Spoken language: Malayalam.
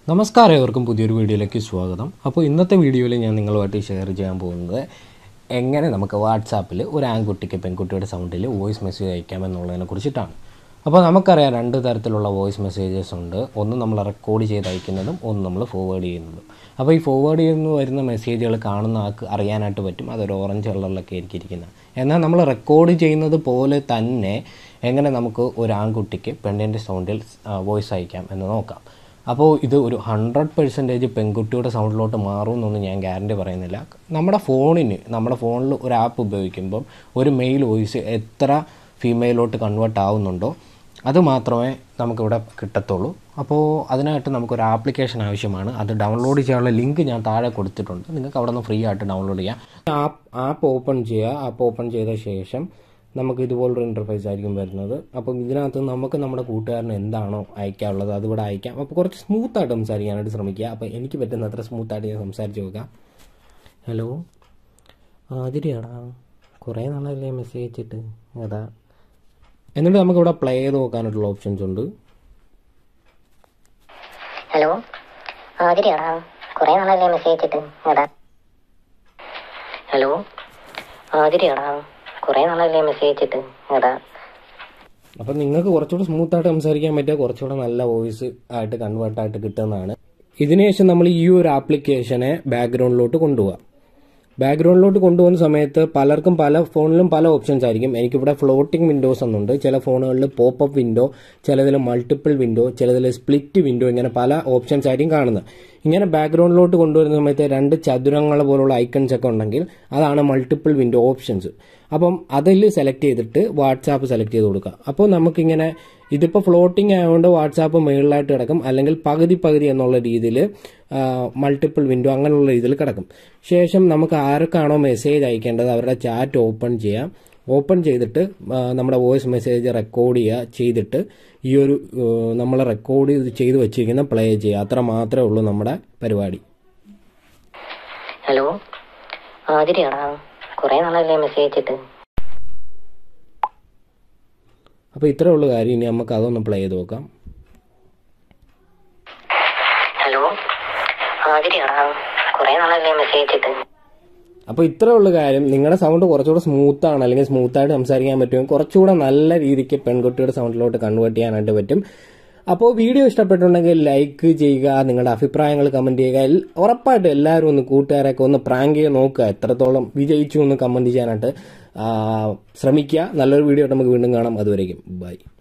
നമസ്കാരം, ഏവർക്കും പുതിയൊരു വീഡിയോയിലേക്ക് സ്വാഗതം. അപ്പോൾ ഇന്നത്തെ വീഡിയോയിൽ ഞാൻ നിങ്ങളുമായിട്ട് ഷെയർ ചെയ്യാൻ പോകുന്നത് എങ്ങനെ നമുക്ക് വാട്സാപ്പിൽ ഒരു ആൺകുട്ടിക്ക് പെൺകുട്ടിയുടെ സൗണ്ടിൽ വോയിസ് മെസ്സേജ് അയക്കാമെന്നുള്ളതിനെ കുറിച്ചിട്ടാണ്. അപ്പോൾ നമുക്കറിയാം രണ്ട് തരത്തിലുള്ള വോയിസ് മെസ്സേജസ് ഉണ്ട്. ഒന്ന് നമ്മൾ റെക്കോർഡ് ചെയ്ത് അയക്കുന്നതും ഒന്ന് നമ്മൾ ഫോർവേഡ് ചെയ്യുന്നതും. അപ്പോൾ ഈ ഫോർവേഡ് ചെയ്യുന്ന വരുന്ന മെസ്സേജുകൾ കാണുന്ന ആൾക്ക് അറിയാനായിട്ട് പറ്റും അതൊരു ഓറഞ്ച് കളറിലൊക്കെ ആയിരിക്കും ഇരിക്കുന്നത്. എന്നാൽ നമ്മൾ റെക്കോർഡ് ചെയ്യുന്നത് പോലെ തന്നെ എങ്ങനെ നമുക്ക് ഒരു ആൺകുട്ടിക്ക് പെണ്ണിൻ്റെ സൗണ്ടിൽ വോയിസ് അയക്കാം എന്ന് നോക്കാം. അപ്പോൾ ഇത് ഒരു 100% പെൺകുട്ടിയുടെ സൗണ്ടിലോട്ട് മാറുമെന്നൊന്നും ഞാൻ ഗ്യാരണ്ടി പറയുന്നില്ല. നമ്മുടെ ഫോണിൽ ഒരു ആപ്പ് ഉപയോഗിക്കുമ്പം ഒരു മെയിൽ വോയിസ് എത്ര ഫീമെയിലോട്ട് കൺവേർട്ട് ആവുന്നുണ്ടോ അത് മാത്രമേ നമുക്കിവിടെ കിട്ടത്തുള്ളൂ. അപ്പോൾ അതിനായിട്ട് നമുക്കൊരു ആപ്ലിക്കേഷൻ ആവശ്യമാണ്. അത് ഡൗൺലോഡ് ചെയ്യാനുള്ള ലിങ്ക് ഞാൻ താഴെ കൊടുത്തിട്ടുണ്ട്. നിങ്ങൾക്ക് അവിടെ നിന്ന് ഫ്രീ ആയിട്ട് ഡൗൺലോഡ് ചെയ്യാം. ആപ്പ് ഓപ്പൺ ചെയ്യുക. ആപ്പ് ഓപ്പൺ ചെയ്ത ശേഷം നമുക്ക് ഇതുപോലൊരു ഇൻ്റർഫേസ് ആയിരിക്കും വരുന്നത്. അപ്പം ഇതിനകത്ത് നമുക്ക് നമ്മുടെ കൂട്ടുകാരന് എന്താണോ അയക്കാനുള്ളത് അതിവിടെ അയക്കാം. അപ്പോൾ കുറച്ച് സ്മൂത്തായിട്ട് സംസാരിക്കാനായിട്ട് ശ്രമിക്കുക. അപ്പോൾ എനിക്ക് പറ്റുന്ന അത്ര സ്മൂത്തായിട്ട് ഞാൻ സംസാരിച്ച് നോക്കാം. ഹലോ ആതിരിയാടാ, കുറേ നാളല്ലേ മെസ്സേജ് അയച്ചിട്ട്. അതാ, എന്നിട്ട് നമുക്കിവിടെ പ്ലേ ചെയ്ത് നോക്കാനായിട്ടുള്ള ഓപ്ഷൻസ് ഉണ്ട്. ഹലോ ആതിരിയാടാ, കുറേ നാളല്ലേ മെസ്സേജ് അയച്ചിട്ട്. അതാ, ഹലോ ആതിരിയാടാ, കുറേ നാളല്ലേ മെസ്സേജ് അയച്ചിട്ട്. അതാ. അപ്പം നിങ്ങൾക്ക് കുറച്ചുകൂടി സ്മൂത്തായിട്ട് സംസാരിക്കാൻ പറ്റുക, കുറച്ചുകൂടെ നല്ല വോയിസ് ആയിട്ട് കൺവേർട്ടായിട്ട് കിട്ടുന്നതാണ്. ഇതിനുശേഷം നമ്മൾ ഈ ഒരു ആപ്ലിക്കേഷനെ ബാക്ക്ഗ്രൗണ്ടിലോട്ട് കൊണ്ടുപോകാം. ബാക്ക്ഗ്രൗണ്ടിലോട്ട് കൊണ്ടുപോകുന്ന സമയത്ത് പലർക്കും പല ഫോണിലും പല ഓപ്ഷൻസ് ആയിരിക്കും. എനിക്കിവിടെ ഫ്ലോട്ടിംഗ് വിൻഡോസ് എന്നുണ്ട്. ചില ഫോണുകളിൽ പോപ്പപ്പ് വിൻഡോ, ചിലതിൽ മൾട്ടിപ്പിൾ വിൻഡോ, ചിലതിൽ സ്പ്ലിറ്റ് വിൻഡോ, ഇങ്ങനെ പല ഓപ്ഷൻസ് ആയിരിക്കും കാണുന്നത്. ഇങ്ങനെ ബാക്ക്ഗ്രൗണ്ടിലോട്ട് കൊണ്ടുവരുന്ന സമയത്ത് രണ്ട് ചതുരങ്ങൾ പോലുള്ള ഐക്കൺസ് ഒക്കെ ഉണ്ടെങ്കിൽ അതാണ് മൾട്ടിപ്പിൾ വിൻഡോ ഓപ്ഷൻസ്. അപ്പം അതിൽ സെലക്ട് ചെയ്തിട്ട് വാട്സാപ്പ് സെലക്ട് ചെയ്ത് കൊടുക്കുക. അപ്പോൾ നമുക്കിങ്ങനെ ഇതിപ്പോൾ ഫ്ലോട്ടിംഗ് ആയതുകൊണ്ട് വാട്സാപ്പ് മുകളിലായിട്ട് കിടക്കും, അല്ലെങ്കിൽ പകുതി എന്നുള്ള രീതിയിൽ മൾട്ടിപ്പിൾ വിൻഡോ അങ്ങനെയുള്ള രീതിയിൽ കിടക്കും. ശേഷം നമുക്ക് ആർക്കാണോ മെസ്സേജ് അയക്കേണ്ടത് അവരുടെ ചാറ്റ് ഓപ്പൺ ചെയ്യാം. ഓപ്പൺ ചെയ്തിട്ട് നമ്മുടെ വോയിസ് മെസ്സേജ് റെക്കോർഡ് ചെയ്തിട്ട് ഈ ഒരു നമ്മൾ റെക്കോർഡ് ചെയ്ത് വെച്ചിരിക്കുന്ന പ്ലേ ചെയ്യുക. അത്ര മാത്രമേ ഉള്ളൂ നമ്മുടെ പരിപാടി. ഹലോ ആതിരിയാടാ, കുറേ നാളല്ലേ മെസ്സേജ് അയച്ചിട്ട്. അപ്പോൾ ഇത്രേ ഉള്ളൂ കാര്യം. ഇനി നമുക്ക് അതൊന്ന് പ്ലേ ചെയ്ത് നോക്കാം. ഹലോ ആതിരിയാടാ, കുറേ നാളല്ലേ മെസ്സേജ് അയച്ചിട്ട്. അപ്പോൾ ഇത്രേ ഉള്ളൂ കാര്യം. നിങ്ങളുടെ സൗണ്ട് കുറച്ചുകൂടെ സ്മൂത്താണ്, അല്ലെങ്കിൽ സ്മൂത്തായിട്ട് സംസാരിക്കാൻ പറ്റും, കുറച്ചുകൂടെ നല്ല രീതിക്ക് പെൺകുട്ടിയുടെ സൗണ്ടിലോട്ട് കൺവേർട്ട് ചെയ്യാനായിട്ട് പറ്റും. അപ്പോൾ വീഡിയോ ഇഷ്ടപ്പെട്ടുണ്ടെങ്കിൽ ലൈക്ക് ചെയ്യുക, നിങ്ങളുടെ അഭിപ്രായങ്ങൾ കമൻറ്റ് ചെയ്യുക. ഉറപ്പായിട്ട് എല്ലാവരും ഒന്ന് കൂട്ടുകാരൊക്കെ ഒന്ന് പ്രാങ്ക് ചെയ്ത് നോക്കുക, എത്രത്തോളം വിജയിച്ചു എന്ന് കമൻറ്റ് ചെയ്യാനായിട്ട് ശ്രമിക്കുക. നല്ലൊരു വീഡിയോ ആയിട്ട് നമുക്ക് വീണ്ടും കാണാം. അതുവരേക്കും ബൈ.